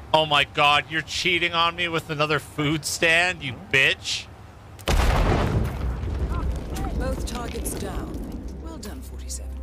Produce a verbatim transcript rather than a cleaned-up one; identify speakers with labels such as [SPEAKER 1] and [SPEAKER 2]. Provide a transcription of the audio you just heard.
[SPEAKER 1] Oh my god, you're cheating on me with another food stand, you bitch.
[SPEAKER 2] Both targets down. Well done, forty-seven.